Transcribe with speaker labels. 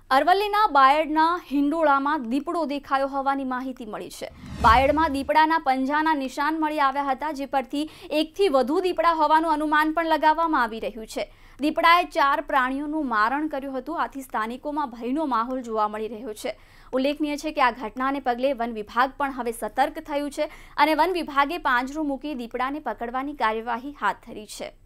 Speaker 1: અરવલ્લીના બાયડના હિંડોળામાં દીપડો દેખાયો હોવાની માહિતી મળી છે। બાયડમાં દીપડાના પંજાના નિશાન મળી આવ્યા હતા, જે પરથી એકથી વધુ દીપડા હોવાનું અનુમાન પણ લગાવવામાં આવી રહ્યું છે। દીપડાએ 4 પ્રાણીઓનું મારણ કર્યું હતું, આથી સ્થાનિકોમાં ભયનો માહોલ જોવા મળી રહ્યો છે। ઉલ્લેખનીય છે કે આ ઘટનાને પગલે વન વિભાગ પણ હવે સતર્ક થયું છે અને વન વિભાગે પાંજરું મૂકી દીપડાને પકડવાની કાર્યવાહી હાથ ધરી છે।